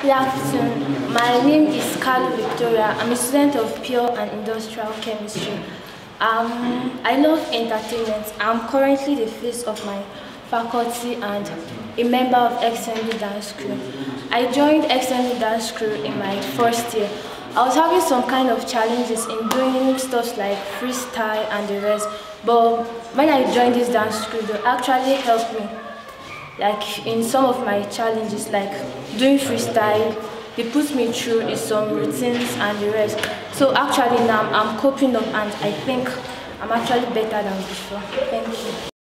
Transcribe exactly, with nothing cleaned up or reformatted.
Good afternoon. My name is Carlo Victoria. I'm a student of Pure and Industrial Chemistry. Um, I love entertainment. I'm currently the face of my faculty and a member of X M D Dance Crew. I joined X M D Dance Crew in my first year. I was having some kind of challenges in doing stuff like freestyle and the rest, but when I joined this dance crew, they actually helped me like in some of my challenges, like doing freestyle. They put me through in some routines and the rest. So actually now I'm coping up and I think I'm actually better than before. Thank you.